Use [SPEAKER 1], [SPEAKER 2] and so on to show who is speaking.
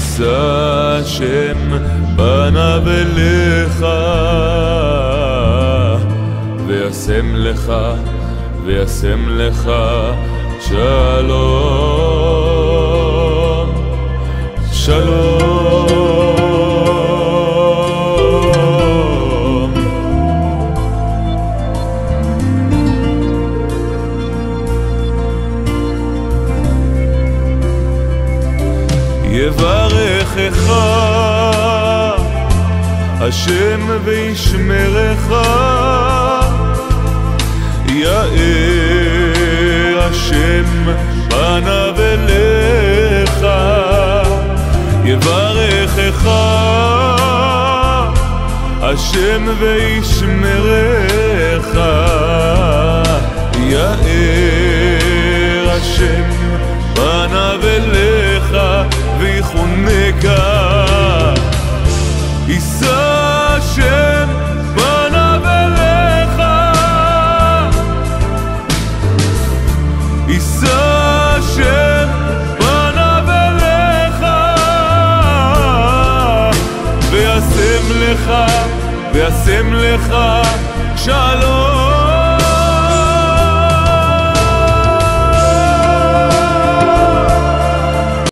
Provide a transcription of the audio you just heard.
[SPEAKER 1] יישא השם פניו אליך וישם לך שלום שלום. יברכך השם וישמרך, יאר השם פניו אליך, יברכך השם וישמרך, יאר השם פניו אליך ויחונקה. יישא השם פניו אליך, יישא השם פניו אליך וישם לך שלום.